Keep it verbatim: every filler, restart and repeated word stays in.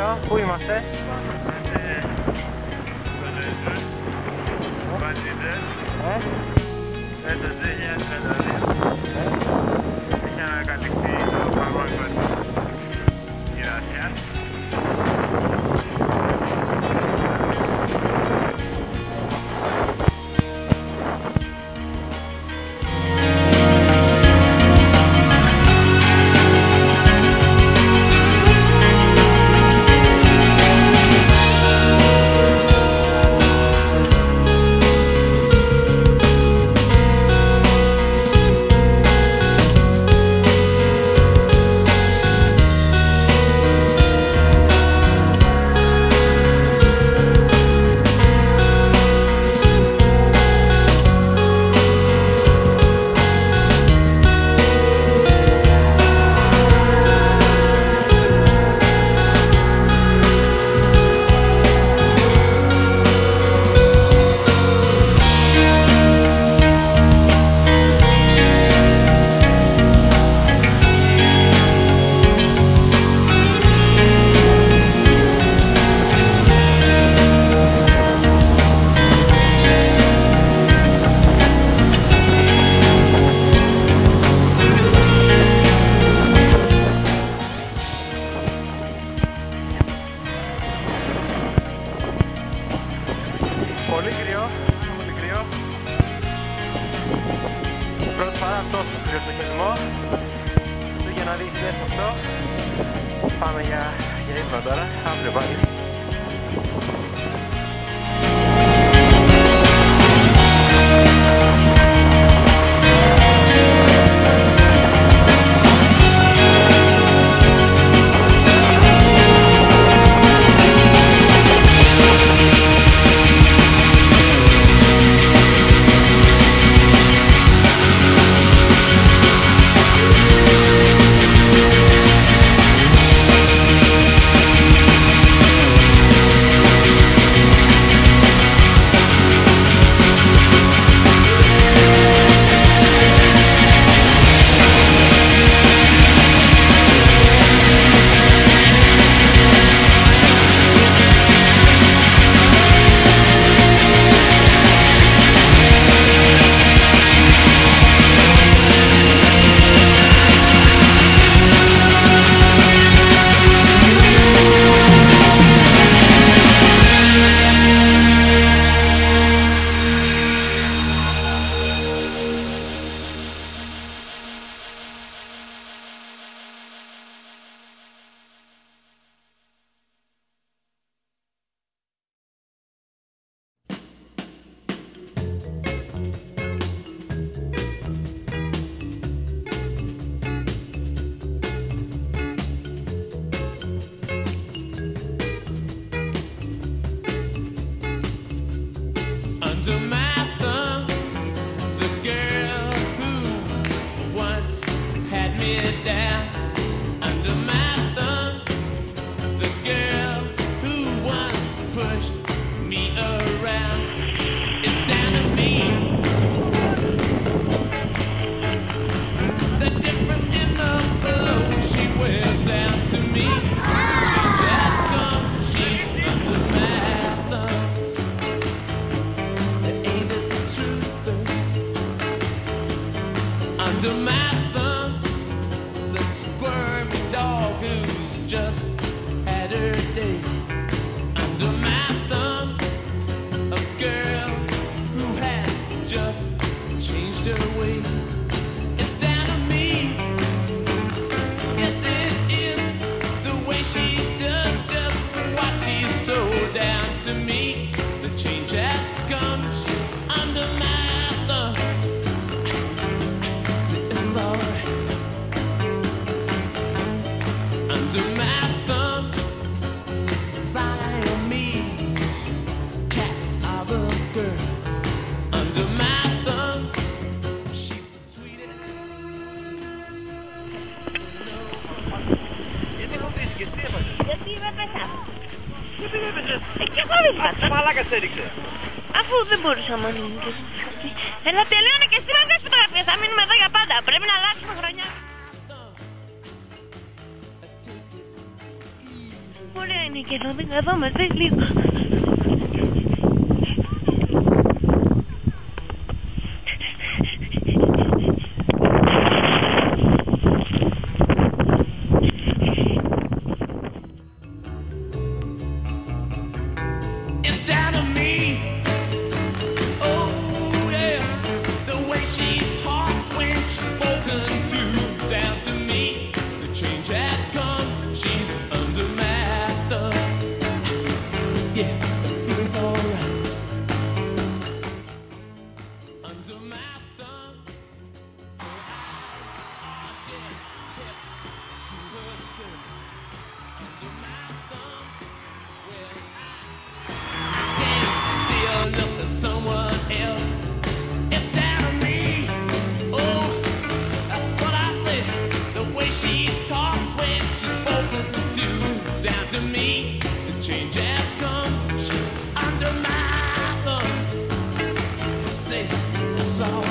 κρυό, πού είμαστε? Ε? Ένταση χίλια τριάντα δύο. Έχει ανακαλύψει το παγκόσμιο γυρασιάς. Πολύ κρυό, πολύ κρυό. Πρώτη φορά τόσο κρυό στο χειμώνα. Το για να δείξει αυτό. Πάμε για, για ύπνο τώρα, αύριο πάλι. Under my thumb, the girl who once had me down. Under my thumb, the girl who once pushed me around. It's down to me. The difference in the clothes she wears down to me. She just comes, she's under my thumb. Under my thumb is a squirmy dog who's just had her day. Under my thumb, a girl who has just changed her ways. It's down to me. Yes, it is the way she does just what she's told down to me. The change has come, she's under my thumb. Under my thumb, Siamese cat of a girl. Under my thumb, she's the sweetest. Γιατί ρωτήσεις, τι έπαθες? Γιατί με πέσα. Γιατί με έπαιζες? Ε, κι εγώ δεν πάσα. Μαλάκας έριξε. Αφού δεν μπορούσα μόνο μου και έλα τελείωνε και εσύ να κάνεις φωτογραφίες. Θα μείνουμε εδώ για πάντα. Πρέπει να αλλάξουμε χρονιά. ωραία είναι και εδώ, δεν καθόμαστε λίγο. Say, sorry.